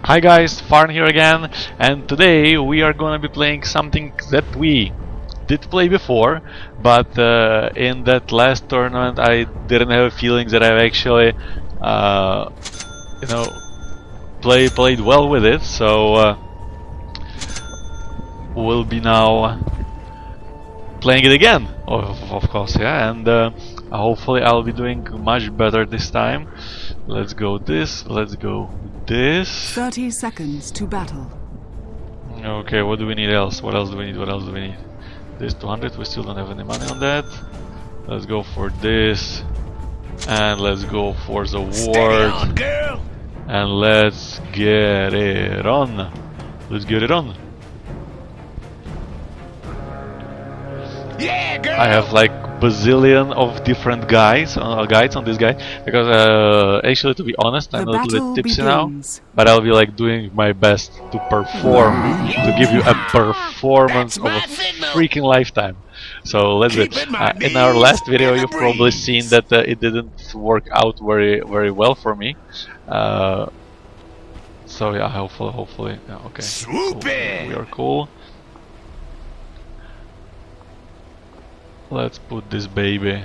Hi guys, Farn here again, and today we are gonna be playing something that we did play before, but in that last tournament I didn't have a feeling that I've actually, played well with it, so we'll be now playing it again, of course, yeah, and hopefully I'll be doing much better this time. Let's go this, let's go this. 30 seconds to battle. Okay, what do we need else? What else do we need? What else do we need? This 200, we still don't have any money on that. Let's go for this. And let's go for the ward. And let's get it on. Let's get it on. Yeah, girl. I have like bazillion of different guides on this guy because actually, to be honest, I'm a little bit tipsy now, but I'll be like doing my best to perform, to give you a performance of a freaking lifetime. So let's do it. In our last video you've probably seen that it didn't work out very well for me, so yeah, hopefully yeah, okay, cool. We are cool. Let's put this baby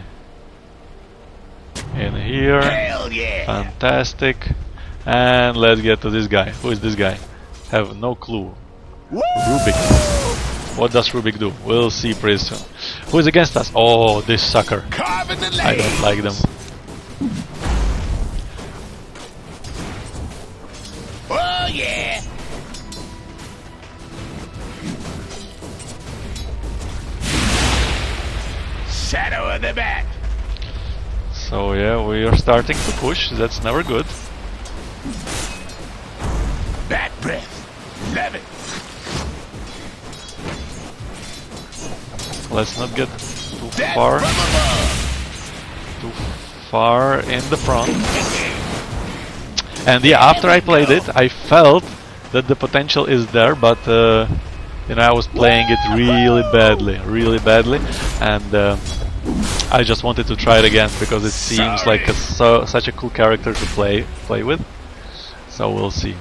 in here. Hell yeah. Fantastic. And let's get to this guy. Who is this guy? Have no clue. Woo! Rubik. What does Rubik do? We'll see pretty soon. Who is against us? Oh, this sucker. I don't like them. Oh yeah. Shadow of the bat. So yeah, we are starting to push. That's never good. Bat breath. Love it. Let's not get too far in the front. And yeah, after I played it, I felt that the potential is there, but you know, I was playing it really badly, and I just wanted to try it again because it seems like such a cool character to play with. So we'll see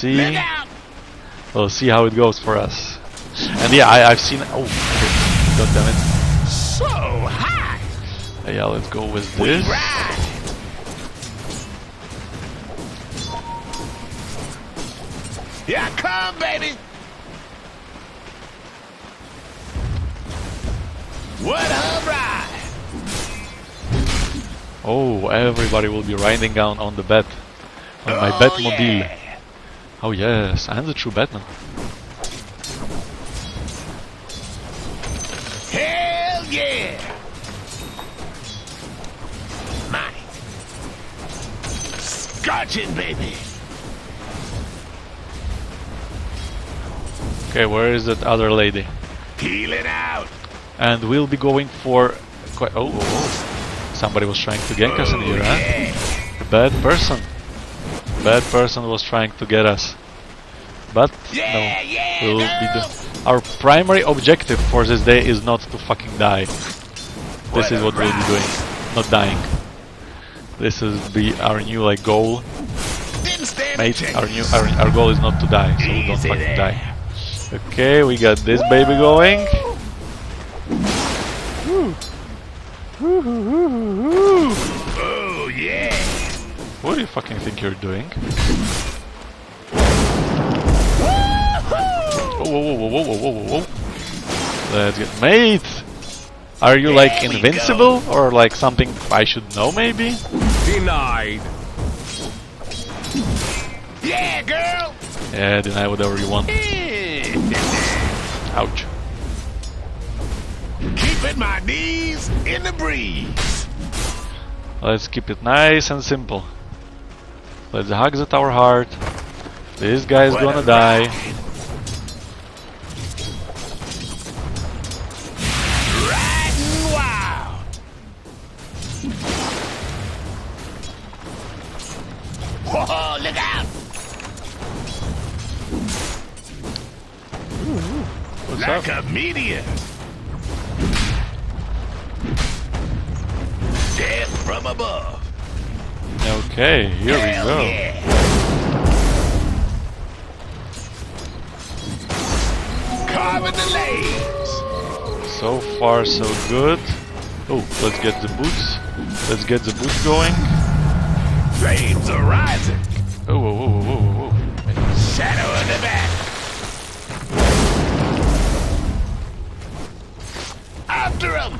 how it goes for us. And yeah, I've seen. Oh, okay. God damn it! So high. Yeah, let's go with this. Yeah, come, baby. What a ride! Oh, everybody will be riding down on the bat, on my Batmobile. Yeah. Oh yes, I'm the true Batman. Hell yeah! Mine. Scorching, baby. Okay, where is that other lady? Peeling out. And we'll be going for quite. Oh, somebody was trying to gank us in here, huh? A bad person. Bad person was trying to get us. But no, we'll be our primary objective for this day is not to fucking die. This is what we'll be doing, not dying. This is our new like goal. Mate, our goal is not to die, so we don't fucking die. Okay, we got this baby going. Oh yeah! What do you fucking think you're doing? Whoa. Let's get... Mate! Are you like invincible? Or like something I should know maybe? Denied. Yeah, girl! Yeah, deny whatever you want. Ouch. Keeping my knees in the breeze. Let's keep it nice and simple. Let's hug the tower heart. This guy is gonna die. Riding wild. Whoa, look out! What's like up? a meteor. Death from above. Okay, here we go. Yeah. So far, so good. Oh, let's get the boots. Let's get the boots going. Flames are rising. Oh, whoa, whoa, whoa, whoa, whoa. Shadow on the back. After him.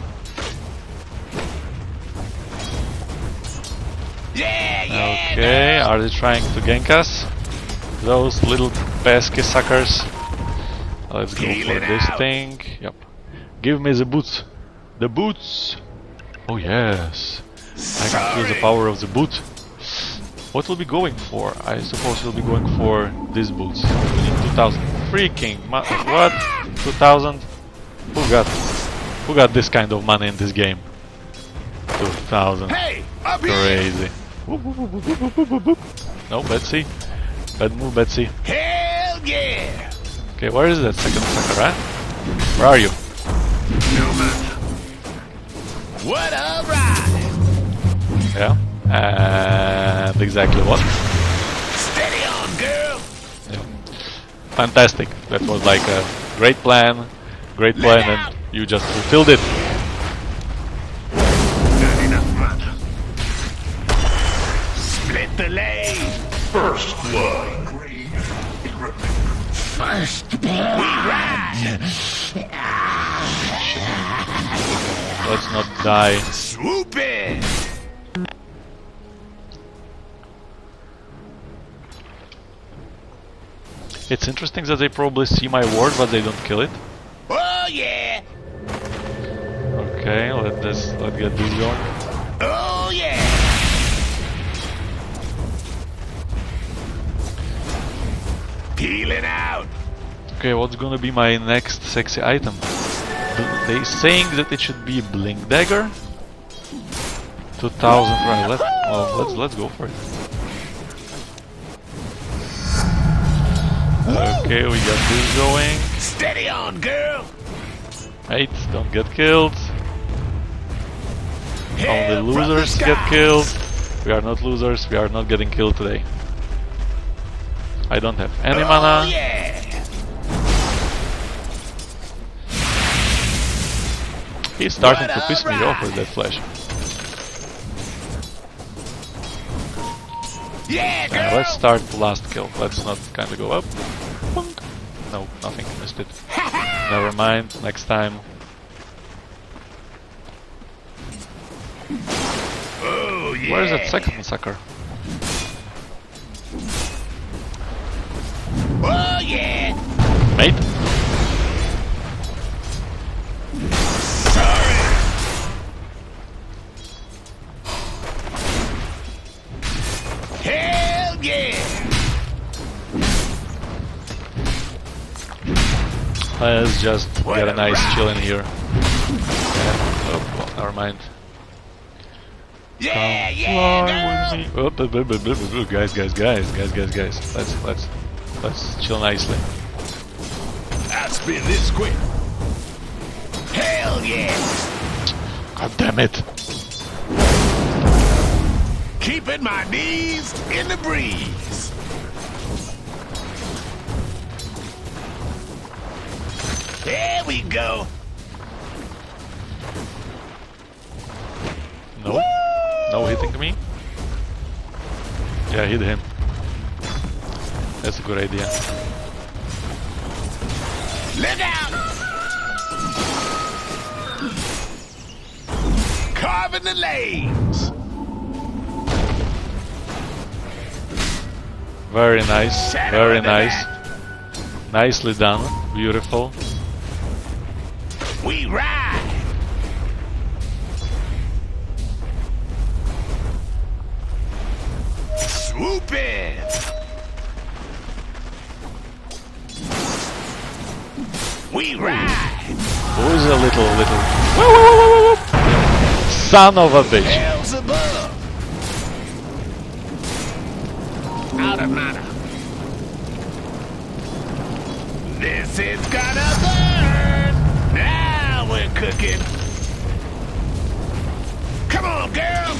Yeah. Okay, are they trying to gank us? Those little pesky suckers. Let's go for this thing. Yep. Give me the boots. The boots! Oh yes. I can feel the power of the boot. What will be going for? I suppose we'll be going for these boots. We need 2000. Freaking what? 2000? Who got this kind of money in this game? 2000. Hey, up Crazy. Whoop, whoop, whoop, whoop, whoop, whoop, whoop, whoop. No, Betsy. Bad move, Betsy. Hell yeah! Okay, where is that second sucker, huh? Where are you? No matter. What a ride! Yeah. And exactly what? Steady on, girl! Yeah. Fantastic. That was like a great plan, and you just fulfilled it. Not enough, man. Split the lane! First blood. First blood. We ride! Let's not die. Swoop in! It's interesting that they probably see my ward, but they don't kill it. Oh yeah! Okay, let's get this going. Oh yeah! Peeling out! Okay, what's gonna be my next sexy item? They saying that it should be Blink Dagger. 2000, right? Let's go for it. Okay, we got this going. Steady on, girl! Mate, don't get killed. Only Hail from the losers sky. get killed. We are not losers. We are not getting killed today. I don't have any Oh mana. yeah! He's starting What to a piss me off with ride. that flash. Yeah, girl! Let's start the last kill. Let's not kind of go up. Bonk. No, nothing. Missed it. Never mind. Next time. Oh yeah! Where is that second sucker? Oh yeah! Mate? Sorry! Hell yeah! Let's just What get a a nice ride. chill in here. Yeah. Oh, well, never mind. Yeah, Fly yeah, with girl! me. Oh, guys. Let's chill nicely. I'll spin this quick. Hell yeah! God damn it! Keeping my knees in the breeze. There we go. No, no hitting me. Yeah, hit him. That's a good idea. Look out! Carving the lanes. Very nice, Shadow very on the nice. back. Nicely done, beautiful. We ride. Swoop in. We ride. Who's a little son of a bitch? Hells above. Out of mana. This is gonna burn. Now we're cooking. Come on, girl.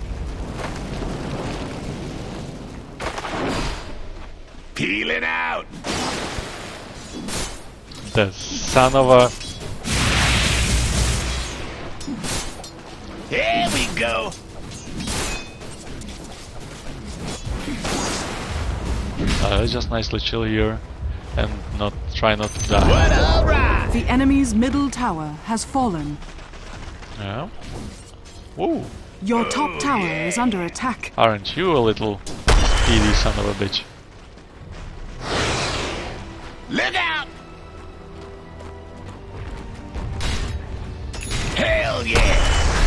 Peeling out. The son of a... go. Let's just nicely chill here and try not to die. What a ride! The enemy's middle tower has fallen. Yeah. Woo! Your top tower is under attack. Aren't you a little speedy son of a bitch? Look out! Hell yeah!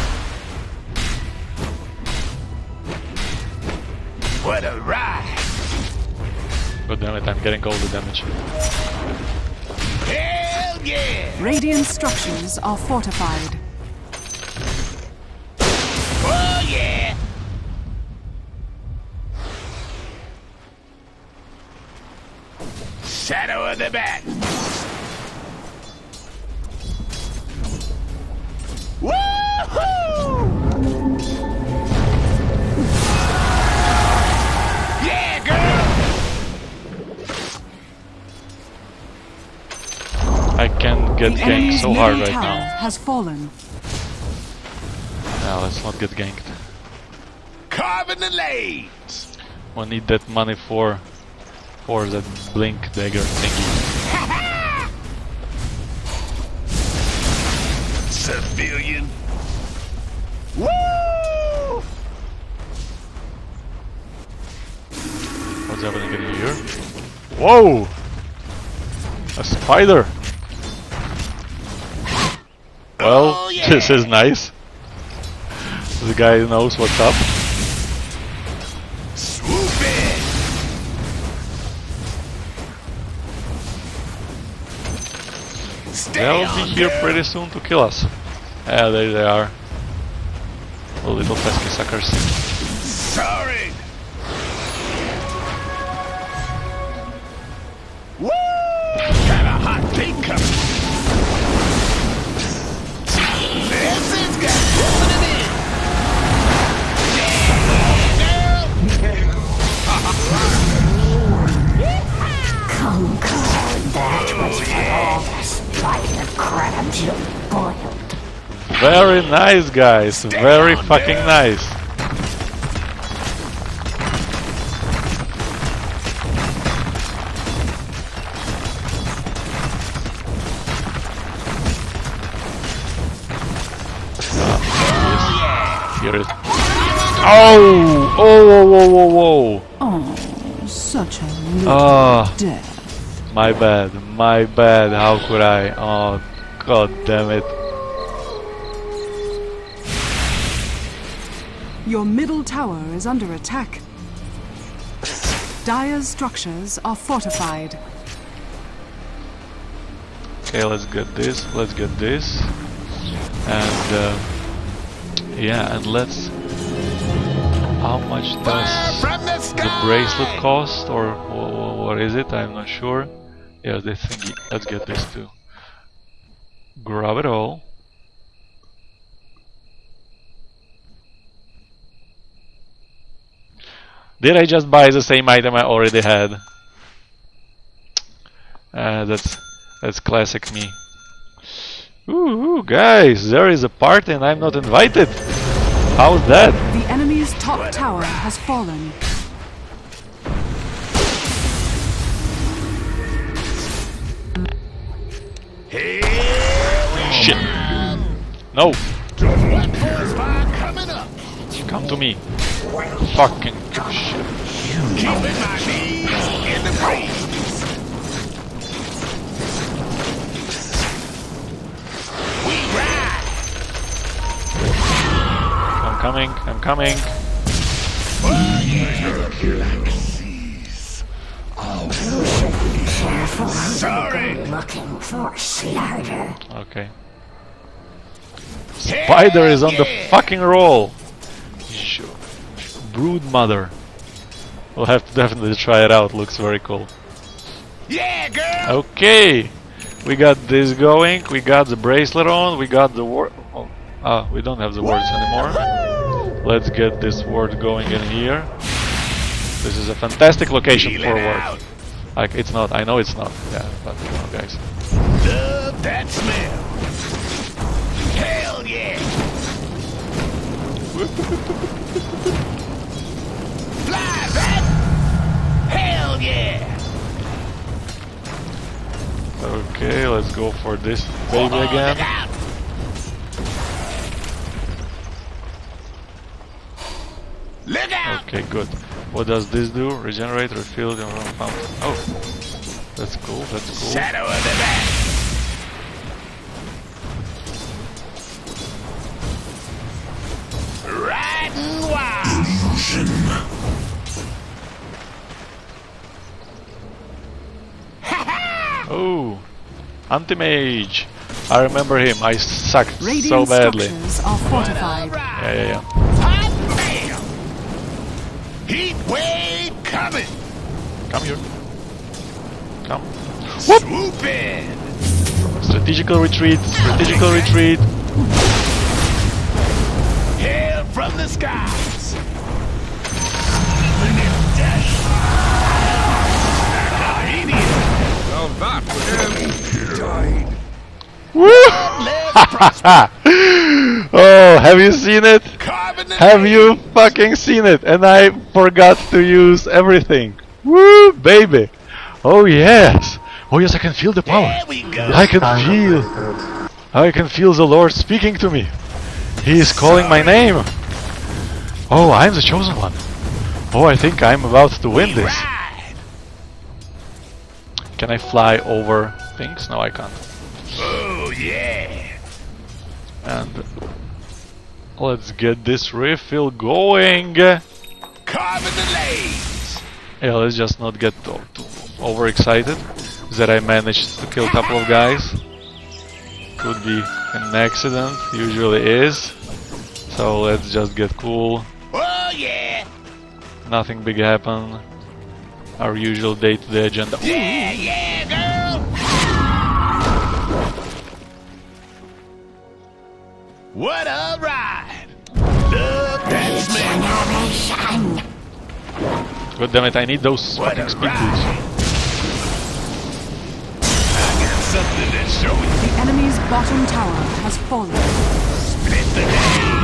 What a ride! God damn it, I'm getting all the damage. Hell yeah! Radiant structures are fortified. Oh yeah! Shadow of the bat! Woohoo! Yeah, girl! I can get The ganked enemy's so hard middle right tower now. has fallen. Now let's not get ganked. Carving the lanes! We need that money for that blink dagger thingy. Civilian! Woo! What's happening in here? Whoa! A spider! Well, Oh, yeah. this is nice. The guy knows what's up. Swoop in! Stay They'll on, be here girl. pretty soon to kill us. Yeah, there they are. The little pesky suckers. Sorry! Woo! Got a hot thing coming! This is good! Put it in! That was for all the spider crabs you boiled. Very nice, guys. Very fucking nice. Here it is. Oh! Oh! Whoa! Whoa! Whoa! Whoa! Oh, such a little Ah. death. My bad, my bad, how could I? Oh, god damn it. Your middle tower is under attack. Dire's structures are fortified. Okay, let's get this, and yeah, and let's... How much does From the the sky! bracelet cost, or what is it? I'm not sure. Yeah, this thingy, let's get this too. Grab it all. Did I just buy the same item I already had? That's classic me. Ooh, guys, there is a party and I'm not invited. How's that? The enemy's top tower has fallen. Shit. No, What force fire coming up? come to me. Fucking shit. Keeping my knees in the breeze. We ride. I'm coming. Sorry. Looking for slaughter. Okay. Spider is on the fucking roll. Brood mother. We'll have to definitely try it out. Looks very cool. Yeah, girl. Okay, we got this going. We got the bracelet on. We got the ward. Oh, we don't have the wards anymore. Let's get this ward going in here. This is a fantastic location Feel for a it ward. out. Like, it's not. I know it's not. Yeah, but come on, guys. Love that smell. Hell yeah. Fly, bat! Hell yeah! Okay, let's go for this baby again. Look out! Look out! Okay, good. What does this do? Regenerate, refill, and run fountain. Oh, that's cool. That's cool. Shadow of the bat! Riding wild! Oh, anti-mage. I remember him. I sucked so Radiant badly. structures are fortified. Yeah. Hot damn! Heat wave coming! Come here. Come. Swoop in! Strategical retreat. Strategical retreat. Hail from the skies! Woo! Oh, have you seen it? Have you fucking seen it? And I forgot to use everything. Woo, baby! Oh yes! Oh yes, I can feel the power. There we go! I can feel the Lord speaking to me. He is calling my name. Oh, I'm the chosen one. Oh, I think I'm about to win this. Ride. Can I fly over things? No, I can't. Oh yeah! And let's get this refill going. Carving the lanes! Yeah, let's just not get too overexcited that I managed to kill a couple of guys. Could be an accident, usually is. So let's just get cool. Oh yeah! Nothing big happened. Our usual day-to-day agenda. Yeah, yeah, girl! What a ride! Look, that's me! Generation. God damn it, I need those What fucking a speed ride! boots. I got something to show you. The enemy's bottom tower has fallen. Split the game!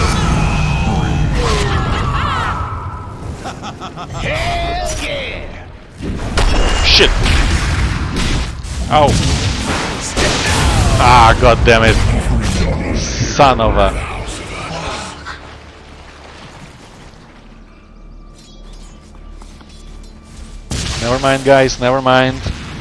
Hell yeah! Shit! Ow! Ah, god damn it! Son of a... Never mind, guys, never mind.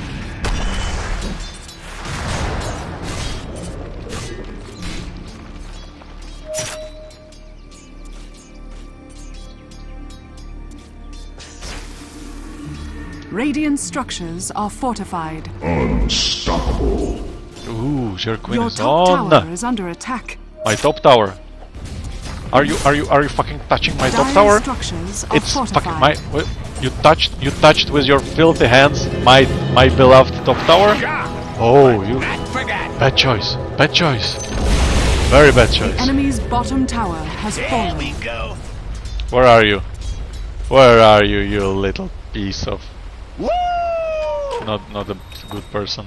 Radiant structures are fortified. Unstoppable. Ooh, your queen Your is top on. tower is under attack. My top tower. Are you fucking touching my top Dire tower? structures are It's fortified. fucking my. You touched with your filthy hands my beloved top tower. Oh, you Not forgotten. bad choice. Bad choice. Very bad The choice. enemy's bottom tower has There fallen. we go. Where are you? Where are you, you little piece of Woo! not a good person.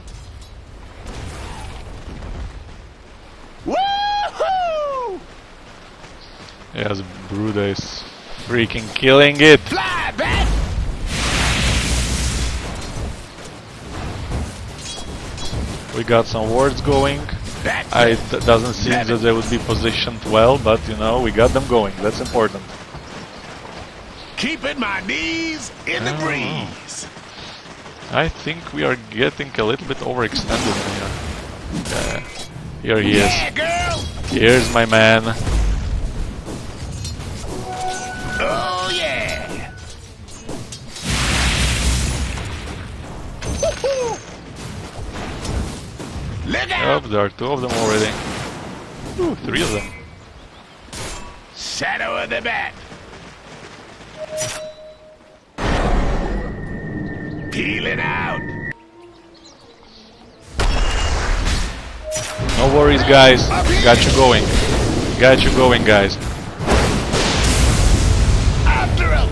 Woo-hoo! Yes, Bruda is freaking killing it. Fly, bat! We got some wards going. It doesn't seem that they would be positioned well, but you know, we got them going. That's important. Keeping my knees in the breeze. I think we are getting a little bit overextended here. Here he is. Yeah, girl! Here's my man. Oh, yeah! Woo-hoo! Look Oh, out! there are two of them already. Ooh, three of them. Shadow of the bat. Peeling out. No worries, guys. Got you going. Got you going, guys. After him.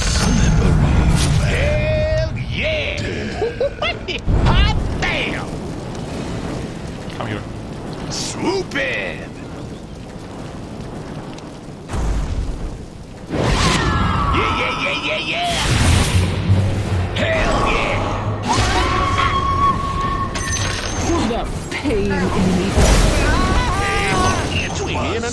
Hell yeah! Hot damn! Come here. Swoop in.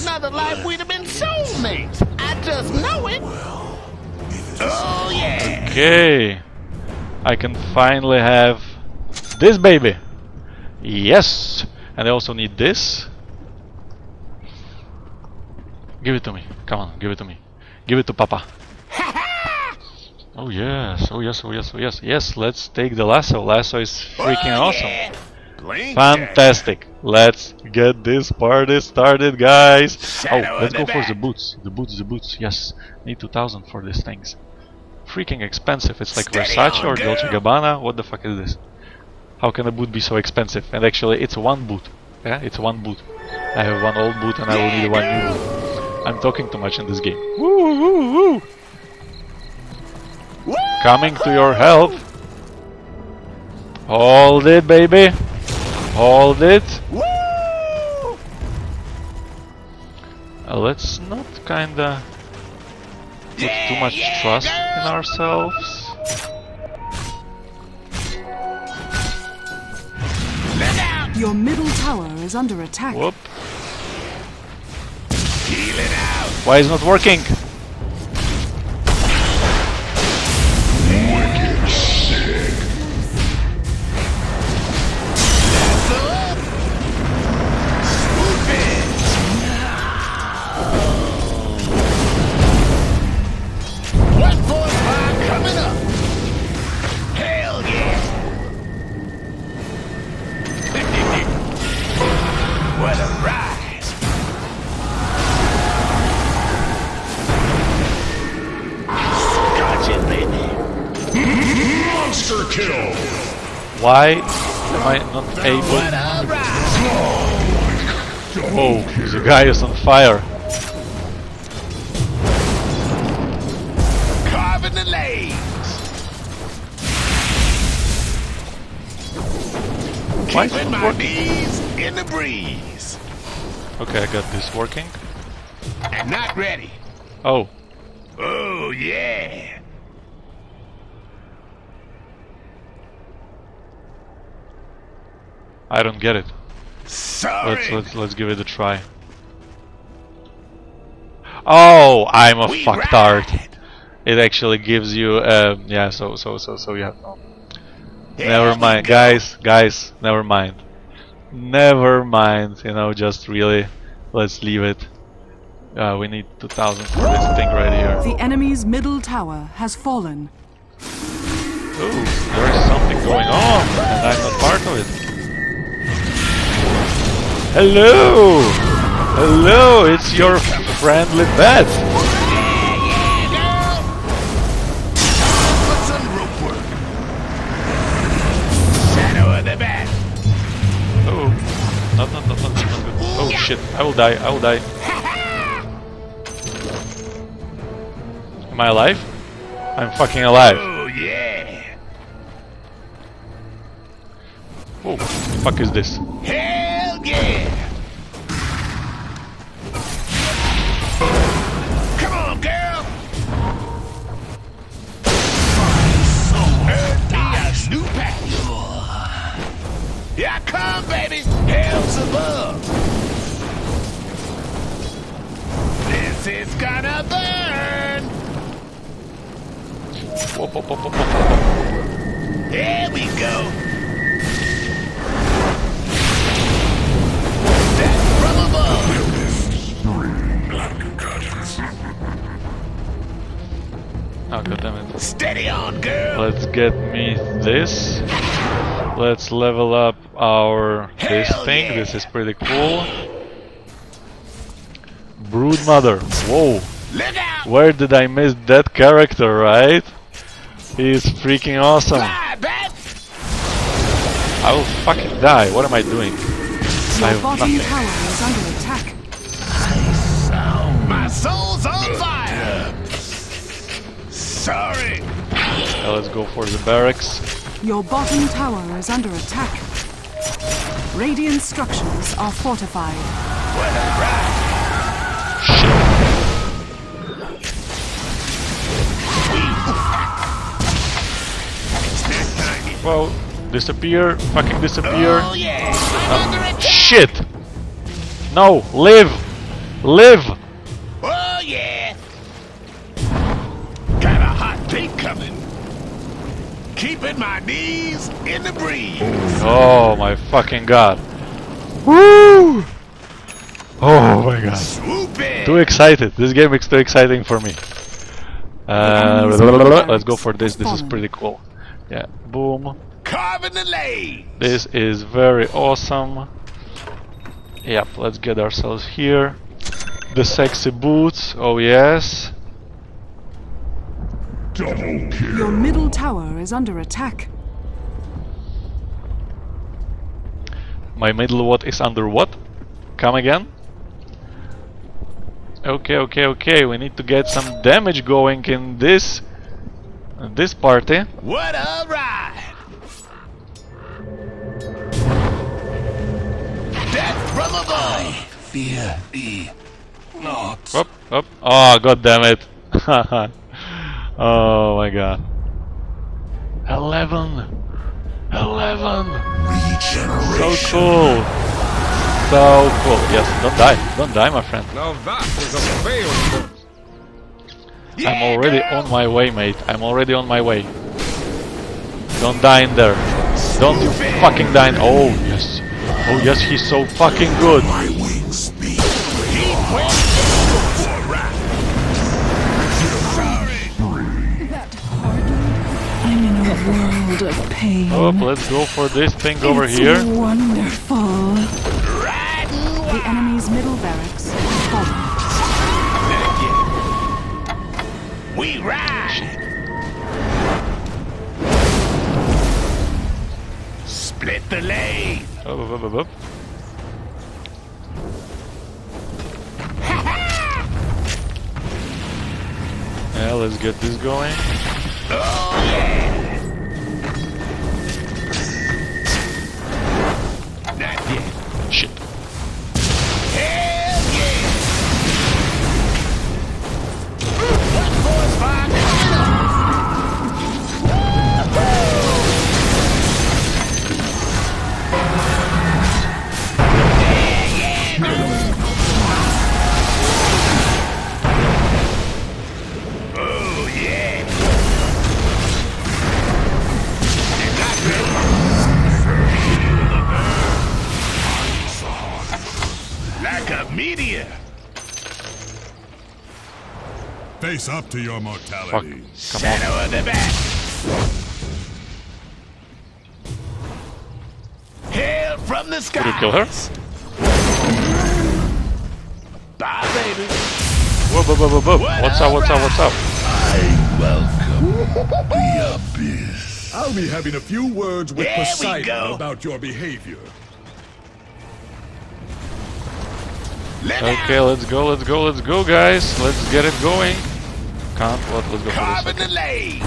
another life we'd have been soulmates. I just know it. Oh yeah. Okay. I can finally have this baby. Yes. And I also need this. Give it to me. Come on, give it to me. Give it to Papa. Oh yes, oh yes, oh yes, oh yes. Yes, let's take the lasso. Lasso is freaking awesome. Yeah. Blink. Fantastic. Let's get this party started, guys. Shadow Oh, let's of go the for the bat. boots. The boots, the boots. Yes. Need 2,000 for these things. Freaking expensive. It's like Steady Versace on, or Dolce girl. Gabbana. What the fuck is this? How can a boot be so expensive? And actually, it's one boot. Yeah, it's one boot. I have one old boot and I will need one new boot. I'm talking too much in this game. Woo, woo, woo. Woo! Coming to your help. Hold it, baby. Hold it. Woo! Let's not kinda put too much trust in ourselves. Look out! Your middle tower is under attack. Whoop. Heal it out. Why is it not working? What force fire coming up? Hell yeah! What a ride! Gotcha, baby. Monster kill! Why am I not What able? a ride! Oh, the guy is on fire. Carving the legs. Why is it Keeping not my working? knees in the breeze. Okay, I got this working. And not ready. Oh, Oh yeah. I don't get it. Sorry. Let's give it a try. Oh, I'm a We fucktard. ride. It actually gives you yeah, so you have no. There Never we mind, go. guys, never mind. Never mind, you know, just really let's leave it. We need 2,000 for this thing right here. The enemy's middle tower has fallen. Ooh, there is something going on, and I'm not part of it. Hello! Hello, it's your friendly bat! Girl. Put some rope work. Shadow of the bat. Oh, not good. Oh shit, I will die. Am I alive? I'm fucking alive. Oh yeah. Oh, the fuck is this? Hell yeah. Come on, girl. Earth dies. New patch. Here I come, baby. Hell's above. This is gonna burn. Whoop. There we go. That's from above. Oh goddammit. Steady on, girl. Let's get me this. Let's level up our this Hell thing. yeah. This is pretty cool. Broodmother. Whoa. Look out. Where did I miss that character, right? He's freaking awesome. Fly, bat. I will fucking die. What am I doing? I Your have bottom nothing. tower is under attack. My soul's on fire. Sorry. Let's go for the barracks. Your bottom tower is under attack. Radiant structures are fortified. What a ride. Well, disappear. Fucking disappear. Oh yeah. I'm under attack. Shit! No, live! Live! Oh yeah! Got a hot take coming. Keeping my knees in the breeze. Oh my fucking god. Woo! Oh my god. Swoop in. Too excited. This game is too exciting for me. Let's go for this. This is pretty cool. Yeah. Boom. Carving the lane. This is very awesome. Yep. Let's get ourselves here. The sexy boots. Oh yes. Double kill. Your middle tower is under attack. My middle what is under what? Come again? Okay. We need to get some damage going in this party. What a ride. Death from above. Fear thee not. Up. Oh god damn it. Oh my god. 11. Regeneration. So cool. So cool. Yes, don't die my friend. Now that is a failure. I'm already on my way, mate. I'm already on my way. Don't die in there. Don't you fucking die in... Oh yes. Oh yes, he's so fucking good. My wings speak. I'm in a world of pain. Oh, let's go for this thing over It's here. wonderful. The enemy's middle barracks has fallen. We ride. Split the lane. Up. Yeah, let's get this going. Oh yeah. Not yet. Shit. Hell yeah. What force fire coming up? Oh yeah. Like a meteor. Face up to your Fuck. mortality. Come on. Shadow of the back. Hail from the sky. Did you kill her? Bye, baby. Whoa. What's up? I welcome the abyss. I'll be having a few words with There we Poseidon go. about your behavior. Let Okay, out. let's go, guys. Let's get it going. Can't what? Let's go for Carving this. the lanes.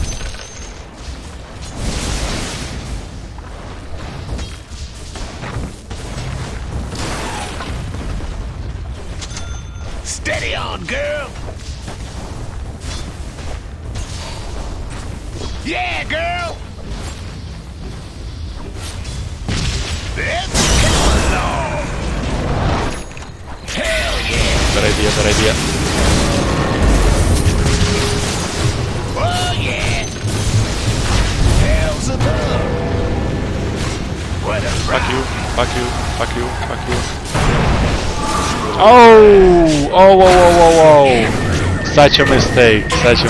Steady on, girl. Yeah, girl. Let's come along. Hell yeah. Bad idea. Oh yeah. Hell's above. What a Fuck ride. you. Oh, whoa. Such a mistake.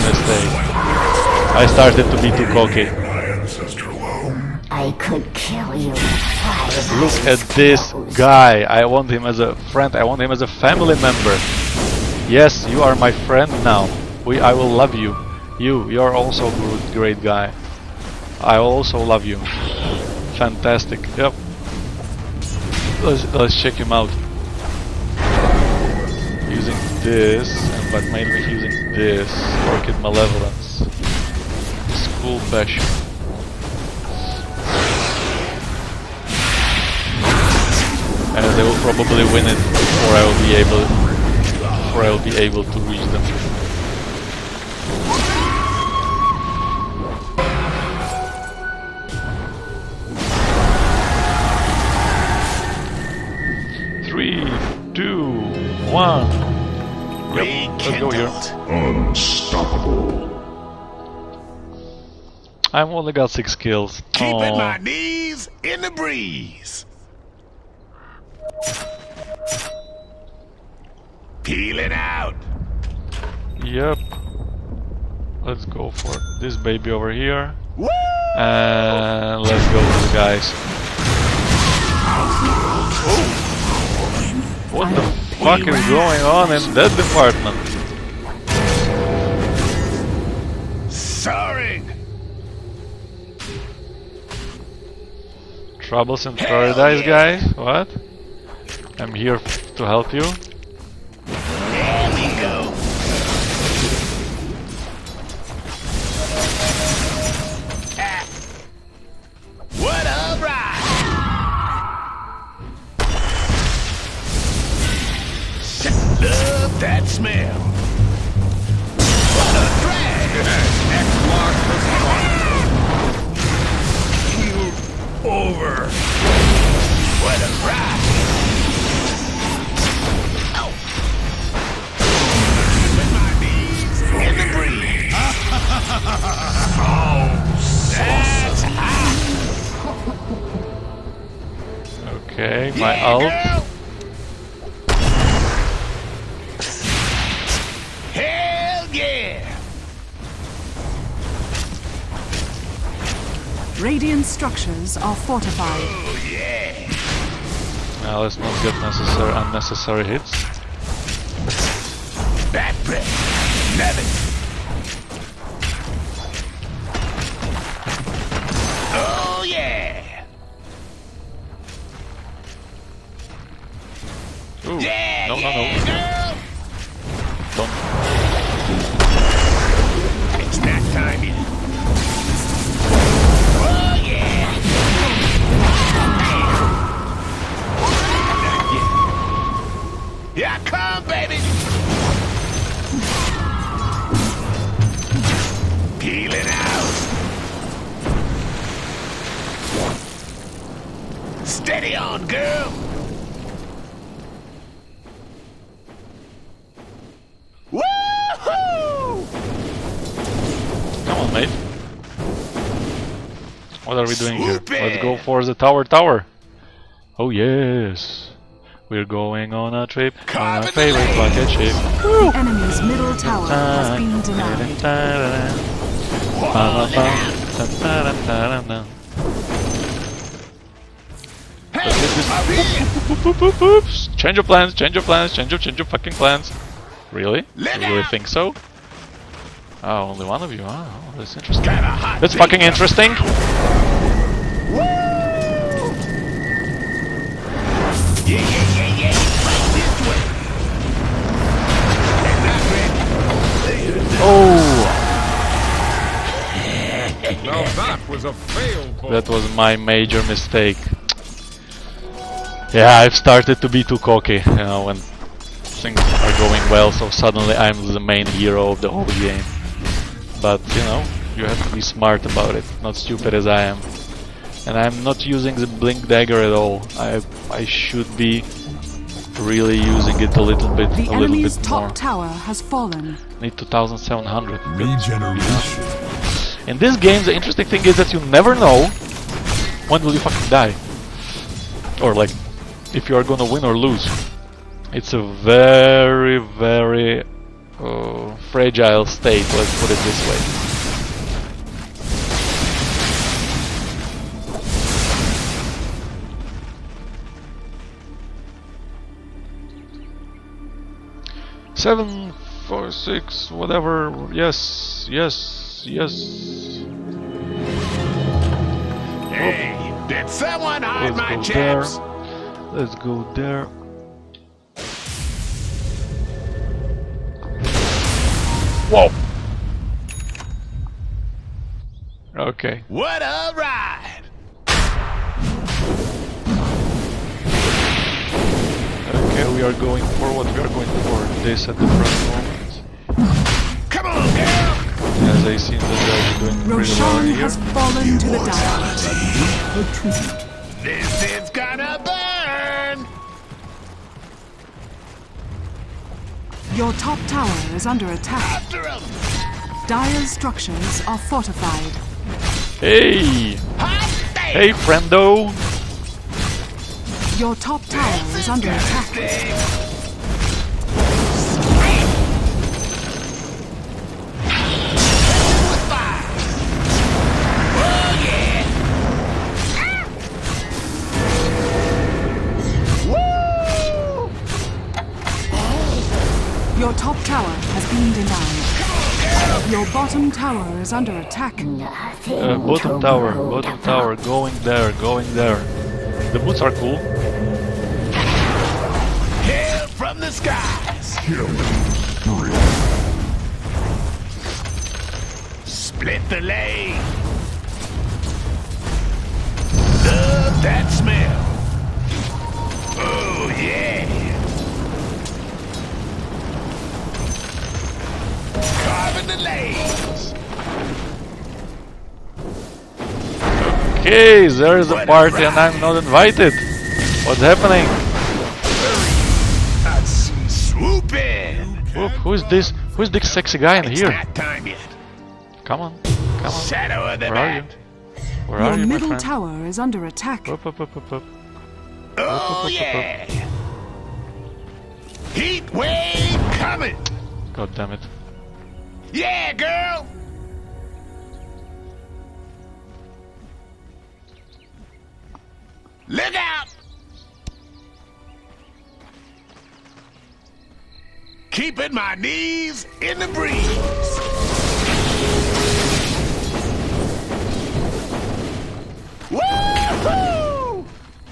I started to be too cocky. My ancestral home. I could kill you in 5 Look at this guy. I want him as a friend. I want him as a family member. Yes, you are my friend now. I will love you. You're also a great guy. I also love you. Fantastic. Yep. Let's check him out. Using this, but mainly using this. Orchid Malevolence. School Passion. And they will probably win it before I will be able to reach them. on. Yep, let's go here. Unstoppable. I've only got 6 kills. Keeping my knees in the breeze. Peeling out. Yep. Let's go for this baby over here. Woo! And let's go to the guys. What the fuck is going on in that department? Soaring. Troubles in paradise, guys? What? I'm here to help you. There we go. Ah. What a ride! Love that smell. What a drag! X-Lock response. Heal over. What a ride! Oh. With my knees in the breeze. That's hot. Okay, my Yeah, ult. girl. Hell yeah! Radiant structures are fortified. Oh yeah! Now let's not get unnecessary hits. That breath, love it. Oh yeah! Ooh, Yeah, no, yeah, no, no. girl. Don't. It's that time yet. Oh yeah! Not yet. Here I come, baby. Peeling out. Steady on, girl. Woohoo! Come on, mate. What are we doing here? Swoop it. Let's go for the tower. Oh yes. We're going on a trip on my Carving favorite the bucket ship. The enemy's middle tower has been denied. Change your plans, change your fucking plans. Really? Look You really out. think so? Oh, only one of you. Oh, that's interesting. Got a hot That's beat fucking up. interesting. Woo! Yeah, yeah, yeah, yeah. Right this way. And not ready. Oh, Now that was a fail, boy. that was my major mistake. Yeah, I've started to be too cocky, you know, when things are going well, so suddenly I'm the main hero of the whole game. But, you know, you have to be smart about it, not stupid as I am. And I'm not using the blink dagger at all. I should be really using it a little bit The enemy's more. top tower has fallen. Need 2,700. Regeneration. In this game, the interesting thing is that you never know when will you fucking die. Or like, if you are gonna win or lose. It's a very, very fragile state, let's put it this way. Seven, 4, 6, whatever. Yes, yes, yes. Hey, did someone hide Let's my go chaps? there. Let's go there. Whoa. Okay. What a ride! Okay, we are going for what we are going for. This at the first moment. Come on, girl! As I see that they're doing pretty well Roshan here. has fallen to the dark. This is gonna burn! Your top tower is under attack. After him! Dire's structures are fortified. Hey! Hot damn! Hey, friendo! Your top tower is under attack. Your top tower has been denied. Your bottom tower is under attack. Bottom tower, going there. The boots are cool. Hail from the skies! Split the lane! Love that smell! Oh yeah! Carving the lanes! Okay, there is a party and I'm not invited. What's happening? Swoop in! Whoop, who's this sexy guy in It's here? not time yet. Come on. Shadow of the Where are you? night. Where Your are you, my middle friend? tower is under attack. Up. Oh yeah! Heat wave coming! God damn it. Yeah, girl! Look out! Keeping my knees in the breeze. Woohoo!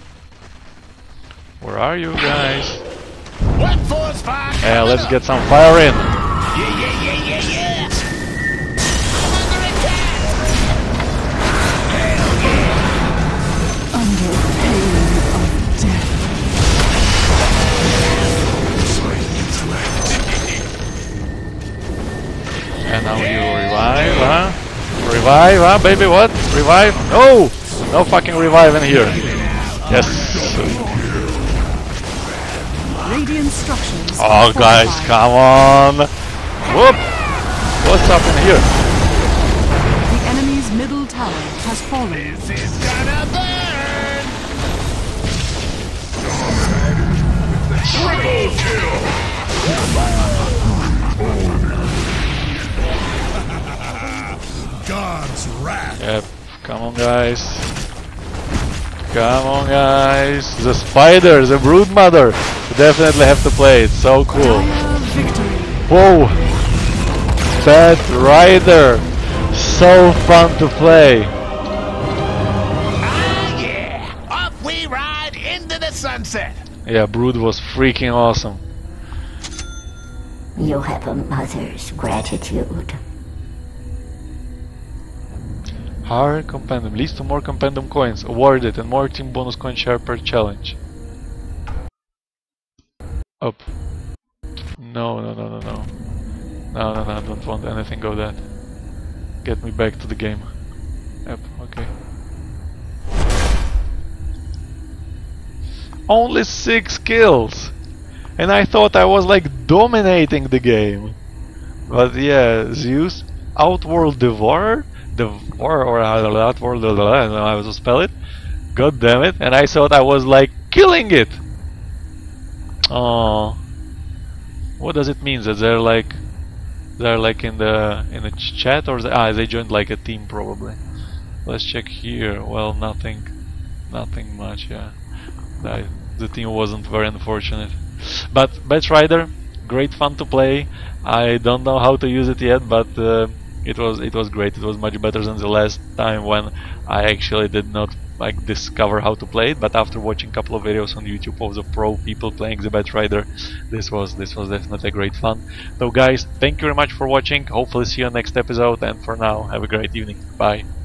Where are you guys? What force fire? Yeah, coming let's up? get some fire in. Yeah. I'm under attack. Under pain of death. And now you revive, huh? Revive, huh, baby? What? Revive? No! No fucking revive in here. Yes. Radiant structures. Oh, are guys, fortified. come on. Whoop! What's up in here? The enemy's middle tower has fallen. This is gonna burn. Triple kill! God's wrath. Yep. Come on, guys. Come on, guys. The spider, the broodmother. You definitely have to play. It's so cool. Dire victory. Whoa! Batrider! So fun to play! Ah, yeah. Up we ride into the sunset. Yeah, Brood was freaking awesome. You have a mother's gratitude. Higher compendium leads to more compendium coins awarded and more team bonus coin share per challenge. Up. No, I don't want anything of that. Get me back to the game. Yep, okay. Only 6 kills! And I thought I was like dominating the game. But yeah, Zeus, Outworld Devourer, or Outworld, I don't know how to spell it. God damn it! And I thought I was like killing it. Oh, what does it mean that they're like in the chat, or they joined like a team probably. Let's check here. Well, nothing much. Yeah, the team wasn't very unfortunate. But Batrider, great fun to play. I don't know how to use it yet, but it was great. It was much better than the last time when I actually did not like discover how to play it. But after watching a couple of videos on YouTube of the pro people playing the Batrider, this was definitely great fun. So guys, thank you very much for watching. Hopefully see you next episode, and for now, have a great evening. Bye.